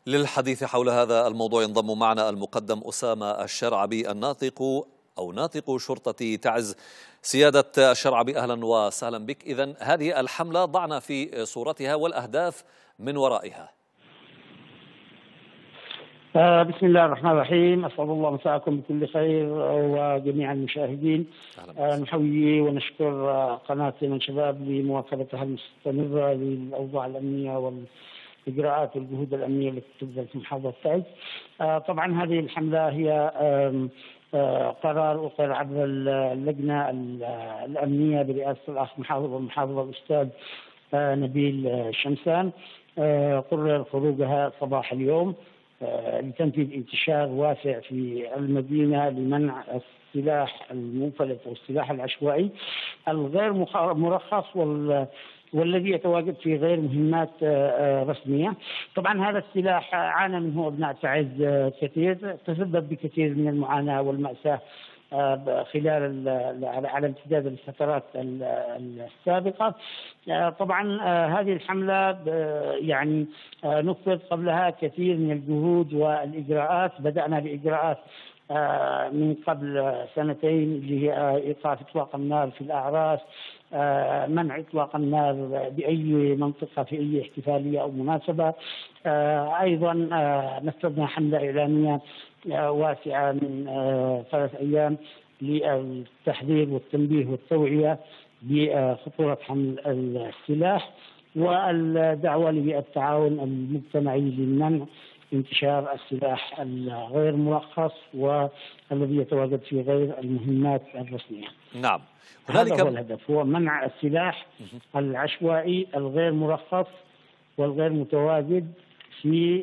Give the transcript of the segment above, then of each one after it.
للحديث حول هذا الموضوع ينضم معنا المقدم أسامة الشرعبي ناطق شرطة تعز. سيادة الشرعبي، أهلا وسهلا بك. إذن هذه الحملة ضعنا في صورتها والأهداف من ورائها. بسم الله الرحمن الرحيم. أسعد الله مساءكم بكل خير وجميع المشاهدين. نحيي ونشكر قناة من شباب لمواكبتها المستمرة للأوضاع الأمنية والإجراءات والجهود الأمنية التي تبذل في محافظة تعز. طبعا هذه الحملة هي قرار أقر عبر اللجنة الأمنية برئاسة الأخ محافظ المحافظة الأستاذ نبيل شمسان. قرر خروجها صباح اليوم لتنفيذ انتشار واسع في المدينة لمنع السلاح المنفلت أو السلاح العشوائي الغير مرخص والذي يتواجد في غير مهمات رسمية. طبعا هذا السلاح عانى منه أبناء تعز كثير، تسبب بكثير من المعاناة والمأساة خلال على امتداد الفترات السابقة. طبعا هذه الحملة يعني نفذ قبلها كثير من الجهود والإجراءات. بدأنا بإجراءات من قبل سنتين اللي هي إيقاف إطلاق النار في الأعراس، منع إطلاق النار بأي منطقة في أي احتفالية أو مناسبة. أيضا نفذنا حملة إعلامية واسعة من 3 أيام للتحذير والتنبيه والتوعية بخطورة حمل السلاح والدعوة للتعاون المجتمعي للمنع انتشار السلاح الغير مرخص والذي يتواجد في غير المهمات الرسمية. نعم، هذا هو الهدف، هو منع السلاح العشوائي الغير مرخص والغير متواجد في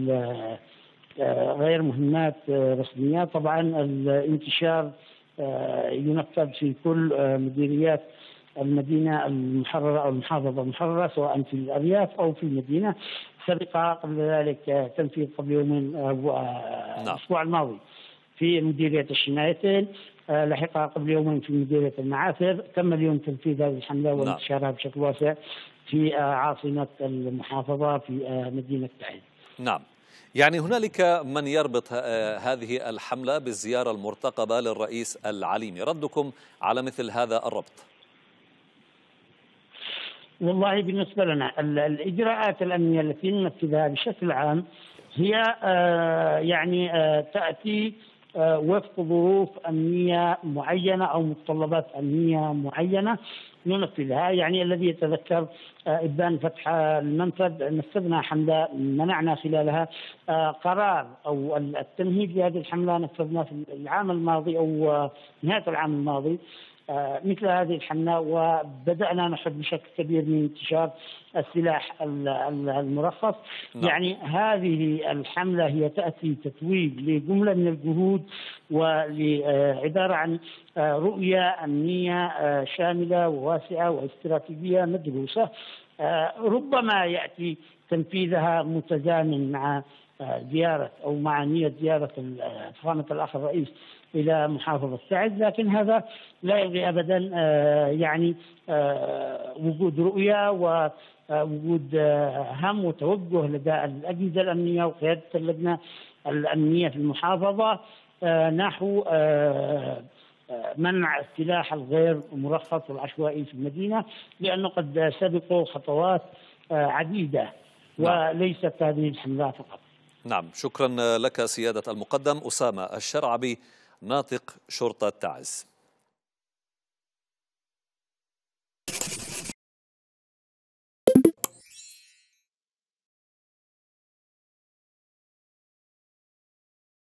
غير مهمات رسمية. طبعا الانتشار ينفذ في كل مديريات المدينة المحررة أو المحافظة المحررة سواء في الأرياف أو في المدينة. سبق قبل ذلك تنفيذ قبل يومين الأسبوع الماضي في مديرية الشنايتين، لحقها قبل يومين في مديرية المعافر. تم اليوم تنفيذ هذه الحملة وانتشارها بشكل واسع في عاصمة المحافظة في مدينة تعز. نعم، يعني هنالك من يربط هذه الحملة بالزيارة المرتقبة للرئيس العليمي، ردكم على مثل هذا الربط؟ والله بالنسبة لنا الإجراءات الأمنية التي ننفذها بشكل عام هي يعني تأتي وفق ظروف أمنية معينة أو متطلبات أمنية معينة ننفذها. يعني الذي يتذكر إبان فتح المنفذ نفذنا حملة منعنا خلالها قرار أو التمهيد لهذه الحملة نفذنا في العام الماضي أو نهاية العام الماضي مثل هذه الحملة، وبدأنا نحد بشكل كبير من انتشار السلاح المرخص. يعني هذه الحملة هي تأتي تتويج لجملة من الجهود ولعبارة عن رؤية أمنية شاملة وواسعة واستراتيجية مدروسة. ربما يأتي تنفيذها متزامن مع زيارة أو مع نية زيارة فخامة الأخ الرئيس إلى محافظة تعز، لكن هذا لا يلغي أبدا يعني وجود رؤية ووجود هم وتوجه لدى الأجهزة الأمنية وقيادة اللجنة الأمنية في المحافظة نحو منع السلاح الغير مرخص والعشوائي في المدينة، لأنه قد سبقوا خطوات عديدة وليست هذه الحملات فقط. نعم، شكرا لك سيادة المقدم أسامة الشرعبي ناطق شرطة تعز.